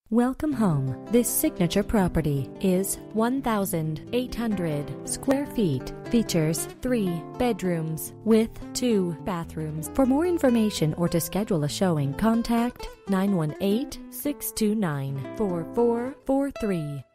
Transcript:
Welcome home. This signature property is 1,800 square feet. Features 3 bedrooms with 2 bathrooms. For more information or to schedule a showing, contact 918-629-4443.